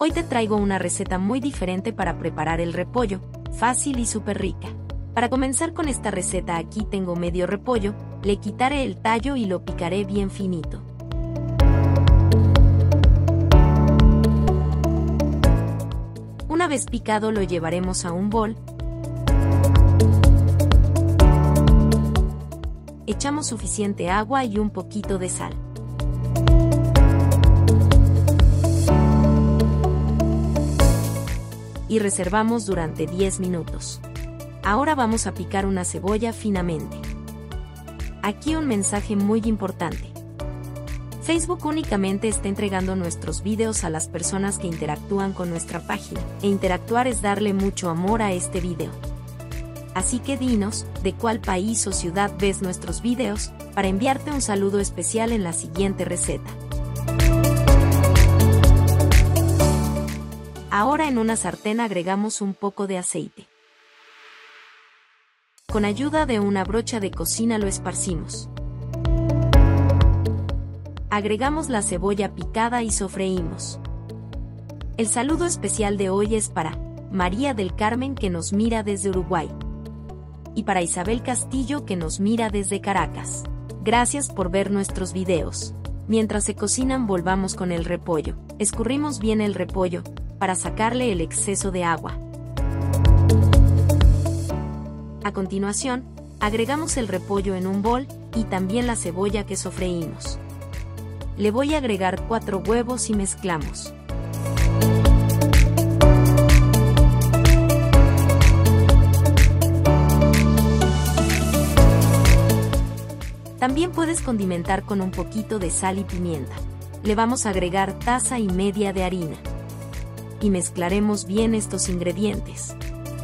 Hoy te traigo una receta muy diferente para preparar el repollo, fácil y súper rica. Para comenzar con esta receta, aquí tengo medio repollo, le quitaré el tallo y lo picaré bien finito. Una vez picado lo llevaremos a un bol. Echamos suficiente agua y un poquito de sal. Y reservamos durante 10 minutos. Ahora vamos a picar una cebolla finamente. Aquí un mensaje muy importante. Facebook únicamente está entregando nuestros videos a las personas que interactúan con nuestra página, e interactuar es darle mucho amor a este video. Así que dinos, de cuál país o ciudad ves nuestros videos, para enviarte un saludo especial en la siguiente receta. Ahora en una sartén agregamos un poco de aceite. Con ayuda de una brocha de cocina lo esparcimos. Agregamos la cebolla picada y sofreímos. El saludo especial de hoy es para María del Carmen, que nos mira desde Uruguay, y para Isabel Castillo, que nos mira desde Caracas. Gracias por ver nuestros videos. Mientras se cocinan, volvamos con el repollo. Escurrimos bien el repollo, para sacarle el exceso de agua. A continuación, agregamos el repollo en un bol, y también la cebolla que sofreímos. Le voy a agregar 4 huevos y mezclamos. También puedes condimentar con un poquito de sal y pimienta. Le vamos a agregar 1,5 tazas de harina. Y mezclaremos bien estos ingredientes.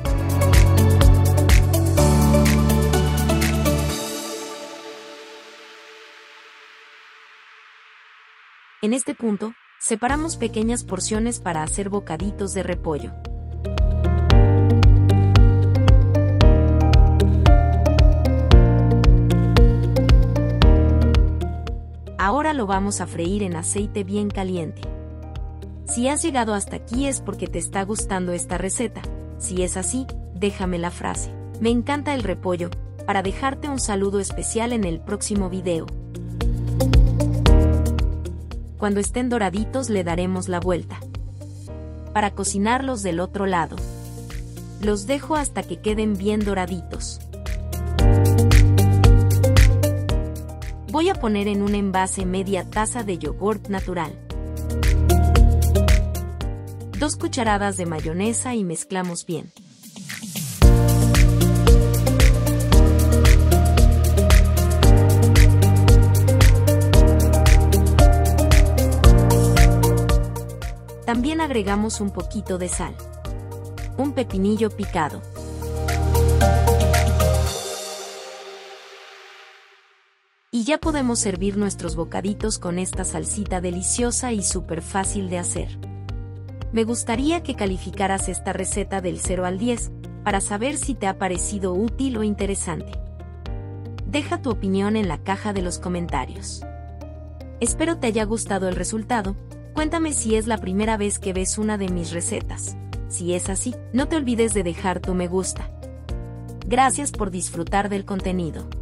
En este punto, separamos pequeñas porciones para hacer bocaditos de repollo. Ahora lo vamos a freír en aceite bien caliente. Si has llegado hasta aquí es porque te está gustando esta receta. Si es así, déjame la frase "Me encanta el repollo", para dejarte un saludo especial en el próximo video. Cuando estén doraditos le daremos la vuelta. Para cocinarlos del otro lado. Los dejo hasta que queden bien doraditos. Voy a poner en un envase media taza de yogurt natural. 2 cucharadas de mayonesa y mezclamos bien. También agregamos un poquito de sal. Un pepinillo picado. Y ya podemos servir nuestros bocaditos con esta salsita deliciosa y súper fácil de hacer. Me gustaría que calificaras esta receta del 0 al 10, para saber si te ha parecido útil o interesante. Deja tu opinión en la caja de los comentarios. Espero te haya gustado el resultado. Cuéntame si es la primera vez que ves una de mis recetas. Si es así, no te olvides de dejar tu me gusta. Gracias por disfrutar del contenido.